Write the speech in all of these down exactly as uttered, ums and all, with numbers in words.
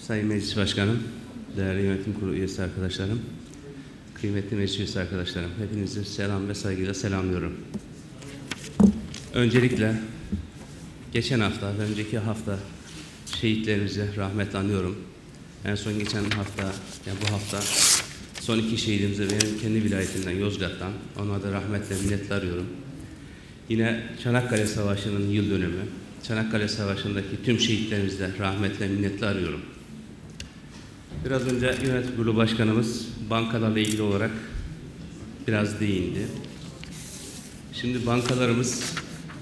Sayın Meclis Başkanım, değerli yönetim kurulu üyesi arkadaşlarım, kıymetli meclis üyesi arkadaşlarım, hepinizi selam ve saygıyla selamlıyorum. Öncelikle geçen hafta ve önceki hafta şehitlerimizi rahmetle anıyorum. En son geçen hafta, yani bu hafta son iki şehidimize benim kendi vilayetimden, Yozgat'tan, ona da rahmetle minnetle arıyorum. Yine Çanakkale Savaşı'nın yıl dönümü, Çanakkale Savaşı'ndaki tüm şehitlerimizle rahmetle minnetle arıyorum. Biraz önce yönetim kurulu başkanımız bankalarla ilgili olarak biraz değindi. Şimdi bankalarımız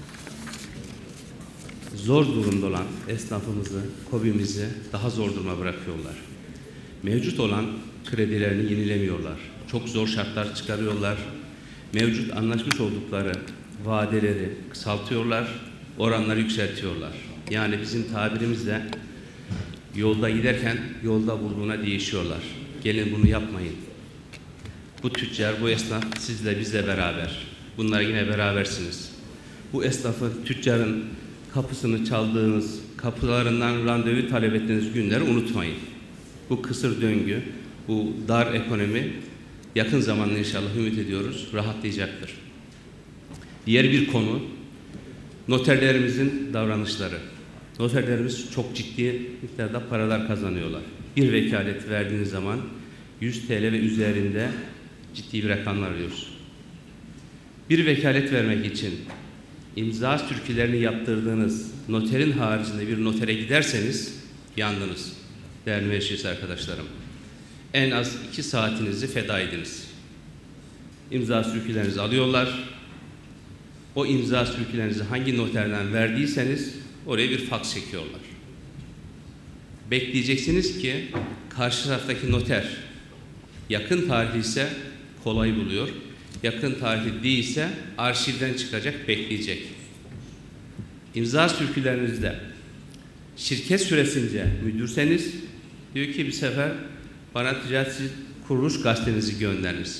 zor durumda olan esnafımızı, KOBİ'mizi daha zor duruma bırakıyorlar. Mevcut olan kredilerini yenilemiyorlar. Çok zor şartlar çıkarıyorlar. Mevcut anlaşmış oldukları vadeleri kısaltıyorlar, oranları yükseltiyorlar. Yani bizim tabirimizle yolda giderken yolda bulduğuna değişiyorlar. Gelin bunu yapmayın. Bu tüccar, bu esnaf sizle bizle beraber. Bunlar yine berabersiniz. Bu esnafın, tüccarın kapısını çaldığınız, kapılarından randevu talep ettiğiniz günleri unutmayın. Bu kısır döngü, bu dar ekonomi yakın zamanda inşallah ümit ediyoruz rahatlayacaktır. Diğer bir konu noterlerimizin davranışları. Noterlerimiz çok ciddi miktarda paralar kazanıyorlar. Bir vekalet verdiğiniz zaman yüz TL ve üzerinde ciddi bir rakamlar alıyoruz. Bir vekalet vermek için imza sürkülerini yaptırdığınız noterin haricinde bir notere giderseniz yandınız değerli meclis arkadaşlarım. En az iki saatinizi feda ediniz. İmza sürkülerinizi alıyorlar. O imza sürkülerinizi hangi noterden verdiyseniz oraya bir faks çekiyorlar. Bekleyeceksiniz ki karşı taraftaki noter yakın tarihli ise kolay buluyor. Yakın tarihli değilse arşivden çıkacak, bekleyecek. İmza sürkülerinizde şirket süresince müdürseniz diyor ki bir sefer bana ticaret kuruluş gazetenizi gönderiniz.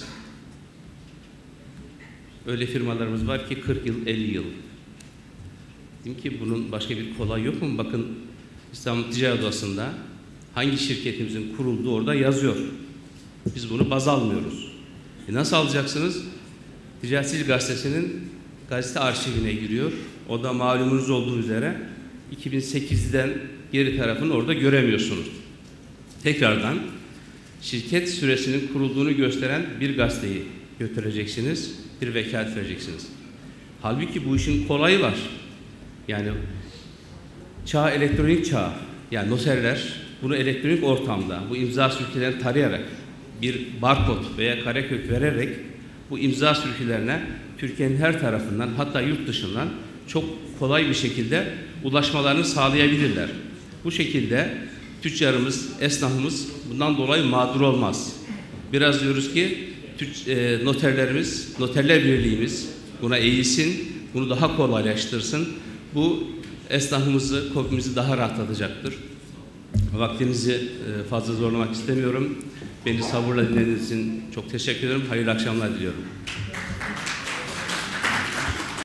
Öyle firmalarımız var ki kırk yıl, elli yıl. Dedim ki bunun başka bir kolay yok mu? Bakın İstanbul Ticaret Odası'nda hangi şirketimizin kurulduğu orada yazıyor. Biz bunu baz almıyoruz. E nasıl alacaksınız? Ticaret Gazetesi'nin gazete arşivine giriyor. O da malumunuz olduğu üzere iki bin sekizden geri tarafını orada göremiyorsunuz. Tekrardan şirket süresinin kurulduğunu gösteren bir gazeteyi götüreceksiniz, bir vekalet vereceksiniz. Halbuki bu işin kolayı var. Yani çağ elektronik çağ, yani noterler bunu elektronik ortamda bu imza sürkülerini tarayarak bir barkod veya karekök vererek bu imza sürkülerine Türkiye'nin her tarafından hatta yurt dışından çok kolay bir şekilde ulaşmalarını sağlayabilirler. Bu şekilde tüccarımız, esnafımız bundan dolayı mağdur olmaz. Biraz diyoruz ki e, noterlerimiz, noterler birliğimiz buna eğilsin, bunu daha kolaylaştırsın. Bu esnafımızı, KOBİ'mizi daha rahatlatacaktır. Vaktinizi fazla zorlamak istemiyorum. Beni sabırla dinlediğiniz için çok teşekkür ederim. Hayırlı akşamlar diliyorum.